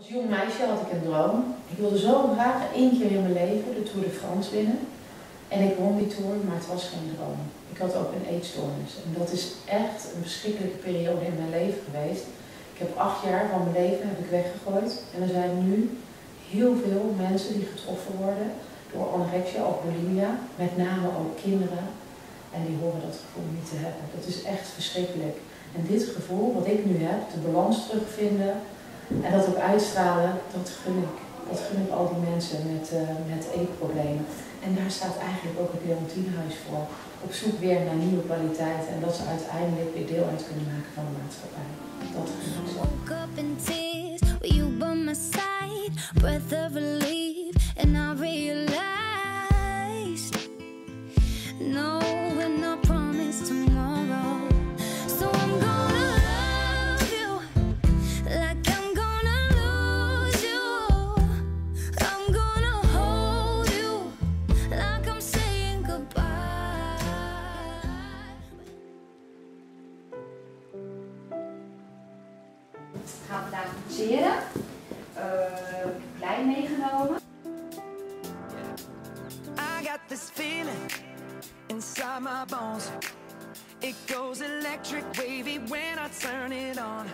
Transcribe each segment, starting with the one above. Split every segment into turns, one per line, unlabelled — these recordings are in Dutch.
Als jong meisje had ik een droom. Ik wilde zo graag 1 keer in mijn leven de Tour de France winnen. En ik won die Tour, maar het was geen droom. Ik had ook een eetstoornis. En dat is echt een verschrikkelijke periode in mijn leven geweest. Ik heb 8 jaar van mijn leven heb ik weggegooid. En er zijn nu heel veel mensen die getroffen worden door anorexia of bulimia. Met name ook kinderen. En die horen dat gevoel niet te hebben. Dat is echt verschrikkelijk. En dit gevoel wat ik nu heb, de balans terugvinden en dat ook uitstralen, dat gun ik. Dat gun ik al die mensen met eetproblemen. En daar staat eigenlijk ook het Leontinehuis voor. Op zoek weer naar nieuwe kwaliteiten en dat ze uiteindelijk weer deel uit kunnen maken van de maatschappij. Dat gun ik ze.
We gaan vandaag boetseren. Klein meegenomen.
I got this feeling inside my bones. It goes electric wavy when I turn it on.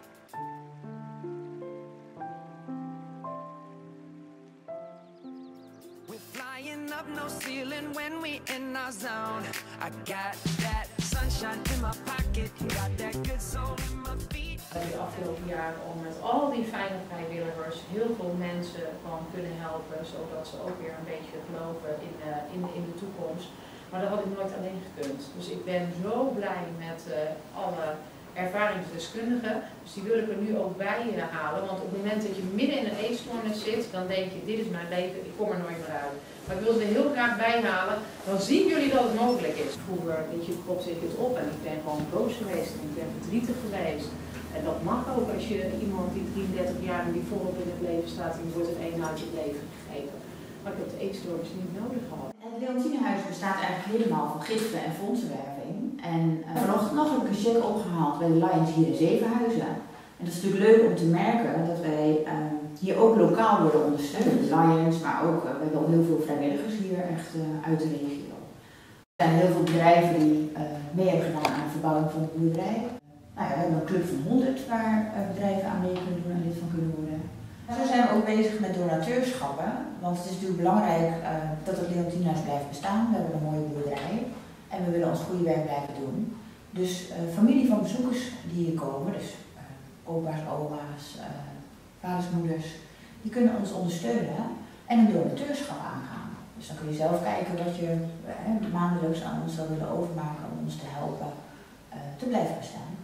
We're flying up no ceiling when we in our zone. I got that sunshine in my pocket, got that good soul in my feet.
De afgelopen jaren om met al die fijne vrijwilligers heel veel mensen gewoon kunnen helpen, zodat ze ook weer een beetje geloven in de toekomst. Maar dat had ik nooit alleen gekund. Dus ik ben zo blij met alle ervaringsdeskundigen. Dus die wil ik er nu ook bij halen. Want op het moment dat je midden in een eetstoornis zit, dan denk je, dit is mijn leven, ik kom er nooit meer uit. Maar ik wil ze er heel graag bij halen. Dan zien jullie dat het mogelijk is. Vroeger, weet je, propte ik het op en ik ben gewoon boos geweest en ik ben verdrietig geweest. En dat mag ook als je iemand die 33 jaar en die volop in het leven staat en die wordt in één uit het leven gegeven. Maar ik heb de eetstoornis niet nodig gehad.
Het Leontinehuis bestaat eigenlijk helemaal van giften en fondsenwerving. En vanochtend nog heb ik een cheque opgehaald bij de Lions hier in Zevenhuizen. En dat is natuurlijk leuk om te merken dat wij hier ook lokaal worden ondersteund. De Lions, maar ook, we hebben al heel veel vrijwilligers hier echt uit de regio. Er zijn heel veel bedrijven die mee hebben gedaan aan de verbouwing van de boerderij. Nou ja, we hebben een club van 100 waar bedrijven aan mee kunnen doen en lid van kunnen worden. Zo zijn we ook bezig met donateurschappen, want het is natuurlijk belangrijk dat het Leontinehuis blijft bestaan. We hebben een mooie boerderij en we willen ons goede werk blijven doen. Dus familie van bezoekers die hier komen, dus opa's, oma's, vaders, moeders, die kunnen ons ondersteunen en een donateurschap aangaan. Dus dan kun je zelf kijken wat je maandelijks aan ons zou willen overmaken om ons te helpen te blijven bestaan.